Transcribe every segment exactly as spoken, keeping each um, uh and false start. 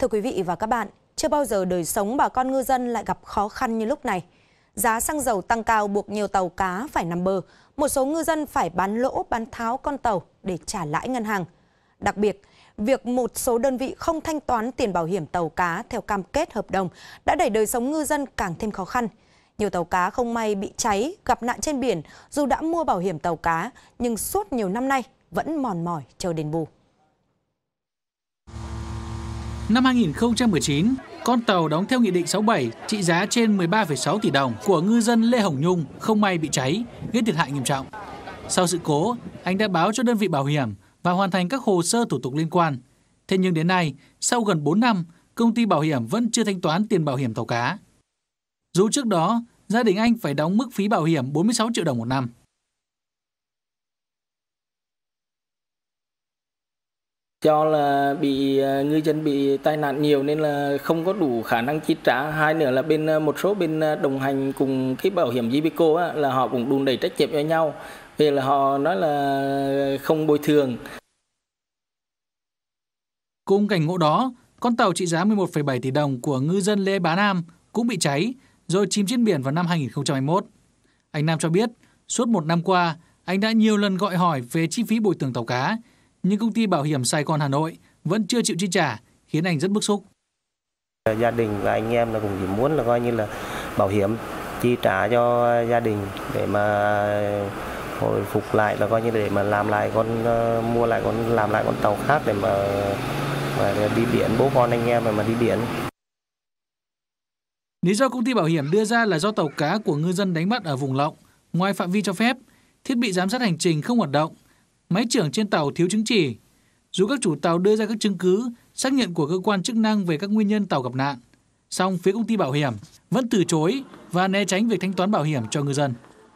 Thưa quý vị và các bạn, chưa bao giờ đời sống bà con ngư dân lại gặp khó khăn như lúc này. Giá xăng dầu tăng cao buộc nhiều tàu cá phải nằm bờ, một số ngư dân phải bán lỗ bán tháo con tàu để trả lãi ngân hàng. Đặc biệt, việc một số đơn vị không thanh toán tiền bảo hiểm tàu cá theo cam kết hợp đồng đã đẩy đời sống ngư dân càng thêm khó khăn. Nhiều tàu cá không may bị cháy, gặp nạn trên biển dù đã mua bảo hiểm tàu cá nhưng suốt nhiều năm nay vẫn mòn mỏi chờ đền bù. Năm hai nghìn không trăm mười chín, con tàu đóng theo Nghị định sáu mươi bảy trị giá trên mười ba phẩy sáu tỷ đồng của ngư dân Lê Hồng Nhung không may bị cháy, gây thiệt hại nghiêm trọng. Sau sự cố, anh đã báo cho đơn vị bảo hiểm và hoàn thành các hồ sơ thủ tục liên quan. Thế nhưng đến nay, sau gần bốn năm, công ty bảo hiểm vẫn chưa thanh toán tiền bảo hiểm tàu cá. Dù trước đó, gia đình anh phải đóng mức phí bảo hiểm bốn mươi sáu triệu đồng một năm. Do là bị ngư dân bị tai nạn nhiều nên là không có đủ khả năng chi trả. Hai nữa là bên một số bên đồng hành cùng cái bảo hiểm Gibico á, là họ cũng đùn đẩy trách nhiệm cho nhau. Vì là họ nói là không bồi thường. Cùng cảnh ngộ đó, con tàu trị giá mười một phẩy bảy tỷ đồng của ngư dân Lê Bá Nam cũng bị cháy rồi chìm trên biển vào năm hai nghìn không trăm hai mươi mốt. Anh Nam cho biết, suốt một năm qua, anh đã nhiều lần gọi hỏi về chi phí bồi thường tàu cá, nhưng công ty bảo hiểm Sài Gòn Hà Nội vẫn chưa chịu chi trả, khiến anh rất bức xúc. Gia đình và anh em là cũng chỉ muốn là coi như là bảo hiểm chi trả cho gia đình để mà hồi phục lại, là coi như để mà làm lại con mua lại con làm lại con tàu khác để mà, mà đi biển, bố con anh em mà, mà đi biển. Lý do công ty bảo hiểm đưa ra là do tàu cá của ngư dân đánh bắt ở vùng lộng, ngoài phạm vi cho phép, thiết bị giám sát hành trình không hoạt động, máy trưởng trên tàu thiếu chứng chỉ. Dù các chủ tàu đưa ra các chứng cứ, xác nhận của cơ quan chức năng về các nguyên nhân tàu gặp nạn, song phía công ty bảo hiểm vẫn từ chối và né tránh việc thanh toán bảo hiểm cho ngư dân.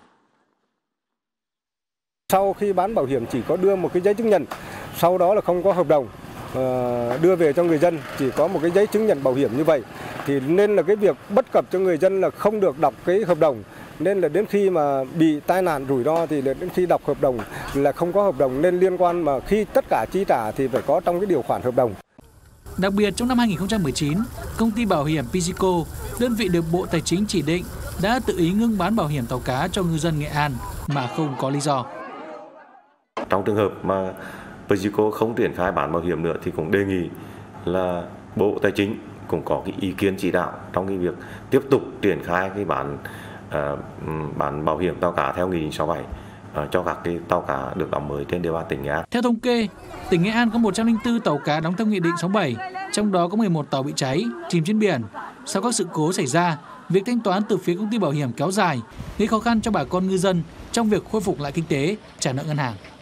Sau khi bán bảo hiểm chỉ có đưa một cái giấy chứng nhận, sau đó là không có hợp đồng đưa về cho người dân, chỉ có một cái giấy chứng nhận bảo hiểm như vậy. Thì nên là cái việc bất cập cho người dân là không được đọc cái hợp đồng. Nên là đến khi mà bị tai nạn rủi ro thì đến khi đọc hợp đồng là không có hợp đồng, nên liên quan mà khi tất cả chi trả thì phải có trong cái điều khoản hợp đồng. Đặc biệt trong năm hai nghìn không trăm mười chín, công ty bảo hiểm Pysico, đơn vị được Bộ Tài chính chỉ định, đã tự ý ngưng bán bảo hiểm tàu cá cho ngư dân Nghệ An mà không có lý do. Trong trường hợp mà Pysico không triển khai bán bảo hiểm nữa thì cũng đề nghị là Bộ Tài chính cũng có cái ý kiến chỉ đạo trong cái việc tiếp tục triển khai cái bán uh, bán bảo hiểm tàu cá theo Nghị định sáu mươi bảy uh, cho các cái tàu cá được đóng mới trên địa bàn tỉnh Nghệ An. Theo thống kê, tỉnh Nghệ An có một trăm lẻ bốn tàu cá đóng theo Nghị định sáu mươi bảy, trong đó có mười một tàu bị cháy, chìm trên biển. Sau các sự cố xảy ra, việc thanh toán từ phía công ty bảo hiểm kéo dài, gây khó khăn cho bà con ngư dân trong việc khôi phục lại kinh tế, trả nợ ngân hàng.